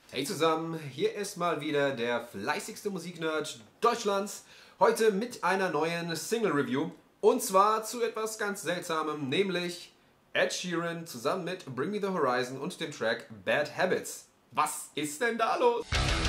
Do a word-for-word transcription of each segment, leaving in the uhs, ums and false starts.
Hey zusammen, hier ist mal wieder der fleißigste Musiknerd Deutschlands. Heute mit einer neuen Single-Review. Und zwar zu etwas ganz Seltsamem, nämlich Ed Sheeran zusammen mit Bring Me The Horizon und dem Track Bad Habits. Was ist denn da los?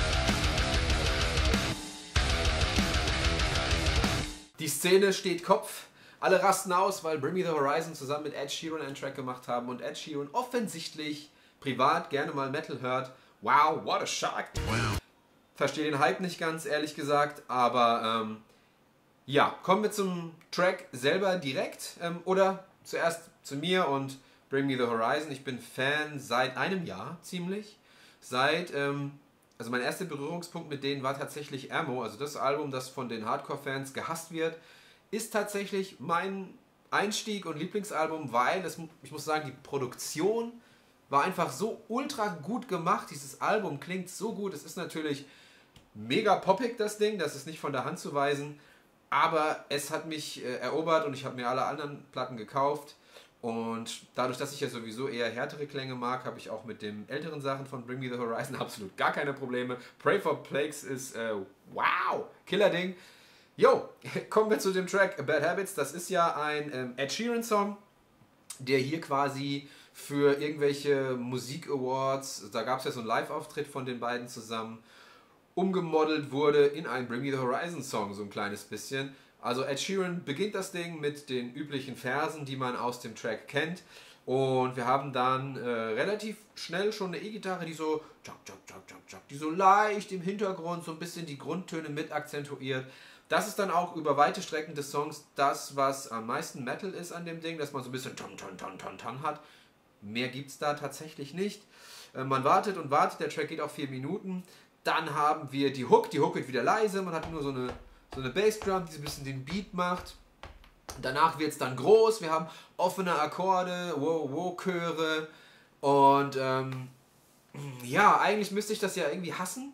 Die Szene steht Kopf. Alle rasten aus, weil Bring Me The Horizon zusammen mit Ed Sheeran einen Track gemacht haben und Ed Sheeran offensichtlich privat gerne mal Metal hört. Wow, what a shock! Wow. Verstehe den Hype nicht ganz, ehrlich gesagt, aber ähm, ja, kommen wir zum Track selber direkt ähm, oder zuerst zu mir und Bring Me The Horizon. Ich bin Fan seit einem Jahr ziemlich. Seit, ähm, also mein erster Berührungspunkt mit denen war tatsächlich Ammo, also das Album, das von den Hardcore-Fans gehasst wird, ist tatsächlich mein Einstieg und Lieblingsalbum, weil, das, ich muss sagen, die Produktion war einfach so ultra gut gemacht. Dieses Album klingt so gut. Es ist natürlich mega poppig, das Ding. Das ist nicht von der Hand zu weisen. Aber es hat mich äh, erobert und ich habe mir alle anderen Platten gekauft. Und dadurch, dass ich ja sowieso eher härtere Klänge mag, habe ich auch mit den älteren Sachen von Bring Me The Horizon absolut gar keine Probleme. Pray For Plagues ist, äh, wow, Killer-Ding. Jo, kommen wir zu dem Track Bad Habits. Das ist ja ein ähm, Ed Sheeran-Song, der hier quasi für irgendwelche Musik-Awards, da gab es ja so einen Live-Auftritt von den beiden zusammen, umgemodelt wurde in einen Bring Me The Horizon Song, so ein kleines bisschen. Also Ed Sheeran beginnt das Ding mit den üblichen Versen, die man aus dem Track kennt. Und wir haben dann äh, relativ schnell schon eine E-Gitarre, die so tschak, tschak, tschak, tschak, tschak, die so leicht im Hintergrund so ein bisschen die Grundtöne mit akzentuiert. Das ist dann auch über weite Strecken des Songs das, was am meisten Metal ist an dem Ding, dass man so ein bisschen ton, ton, ton, ton, ton hat. Mehr gibt es da tatsächlich nicht. Äh, man wartet und wartet, der Track geht auch vier Minuten. Dann haben wir die Hook, die Hook wird wieder leise, man hat nur so eine, so eine Bassdrum, die so ein bisschen den Beat macht. Danach wird es dann groß, wir haben offene Akkorde, wow, wow, Chöre. Und ähm, ja, eigentlich müsste ich das ja irgendwie hassen.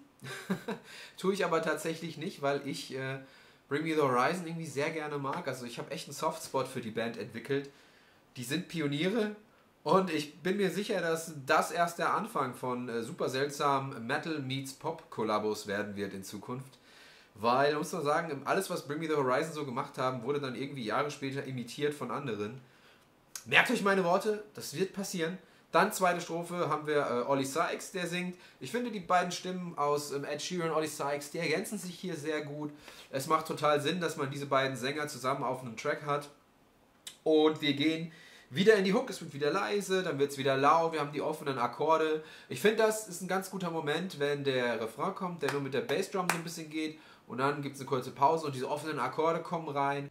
Tue ich aber tatsächlich nicht, weil ich äh, Bring Me The Horizon irgendwie sehr gerne mag. Also ich habe echt einen Softspot für die Band entwickelt. Die sind Pioniere und ich bin mir sicher, dass das erst der Anfang von äh, super seltsamen Metal meets Pop Kollabos werden wird in Zukunft. Weil, man muss man sagen, alles was Bring Me The Horizon so gemacht haben, wurde dann irgendwie Jahre später imitiert von anderen. Merkt euch meine Worte, das wird passieren. Dann zweite Strophe haben wir äh, Oli Sykes, der singt. Ich finde die beiden Stimmen aus ähm, Ed Sheeran und Oli Sykes, die ergänzen sich hier sehr gut. Es macht total Sinn, dass man diese beiden Sänger zusammen auf einem Track hat. Und wir gehen wieder in die Hook, es wird wieder leise, dann wird es wieder laut, wir haben die offenen Akkorde. Ich finde, das ist ein ganz guter Moment, wenn der Refrain kommt, der nur mit der Bassdrum so ein bisschen geht. Und dann gibt es eine kurze Pause und diese offenen Akkorde kommen rein.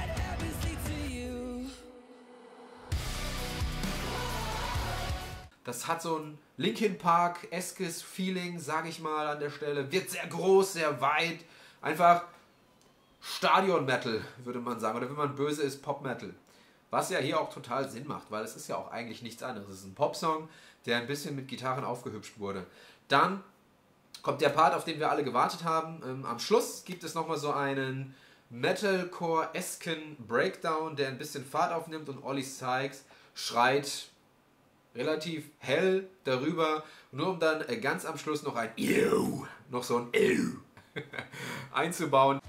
Das hat so ein Linkin Park-eskes Feeling, sage ich mal an der Stelle. Wird sehr groß, sehr weit. Einfach Stadion-Metal, würde man sagen. Oder wenn man böse ist, Pop-Metal. Was ja hier auch total Sinn macht, weil es ist ja auch eigentlich nichts anderes. Es ist ein Popsong, der ein bisschen mit Gitarren aufgehübscht wurde. Dann kommt der Part, auf den wir alle gewartet haben. Ähm, am Schluss gibt es nochmal so einen Metalcore-esken Breakdown, der ein bisschen Fahrt aufnimmt und Oli Sykes schreit relativ hell darüber, nur um dann ganz am Schluss noch ein Ew, noch so ein Ew einzubauen.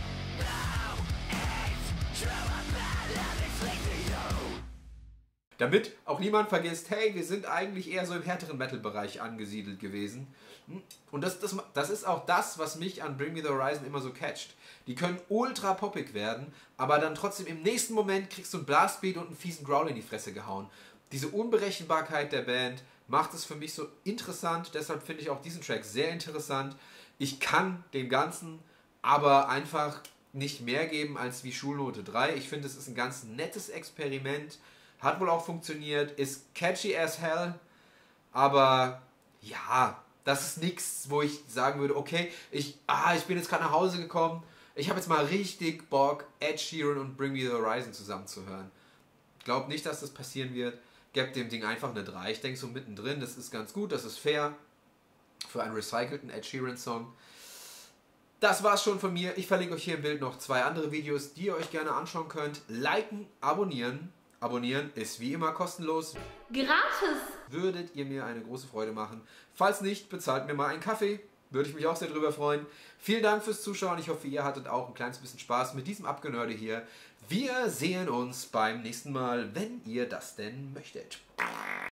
Damit auch niemand vergisst, hey, wir sind eigentlich eher so im härteren Metal-Bereich angesiedelt gewesen. Und das, das, das ist auch das, was mich an Bring Me The Horizon immer so catcht. Die können ultra poppig werden, aber dann trotzdem im nächsten Moment kriegst du einen Blastbeat und einen fiesen Growl in die Fresse gehauen. Diese Unberechenbarkeit der Band macht es für mich so interessant, deshalb finde ich auch diesen Track sehr interessant. Ich kann dem Ganzen aber einfach nicht mehr geben als wie Schulnote drei. Ich finde, es ist ein ganz nettes Experiment. Hat wohl auch funktioniert, ist catchy as hell, aber ja, das ist nichts, wo ich sagen würde, okay, ich, ah, ich bin jetzt gerade nach Hause gekommen, ich habe jetzt mal richtig Bock, Ed Sheeran und Bring Me The Horizon zusammen zu hören. Ich glaube nicht, dass das passieren wird. Gebt dem Ding einfach eine drei. Ich denke so mittendrin, das ist ganz gut, das ist fair für einen recycelten Ed Sheeran Song. Das war's schon von mir. Ich verlinke euch hier im Bild noch zwei andere Videos, die ihr euch gerne anschauen könnt. Liken, abonnieren. Abonnieren ist wie immer kostenlos. Gratis! Würdet ihr mir eine große Freude machen. Falls nicht, bezahlt mir mal einen Kaffee. Würde ich mich auch sehr drüber freuen. Vielen Dank fürs Zuschauen. Ich hoffe, ihr hattet auch ein kleines bisschen Spaß mit diesem Abgenörde hier. Wir sehen uns beim nächsten Mal, wenn ihr das denn möchtet.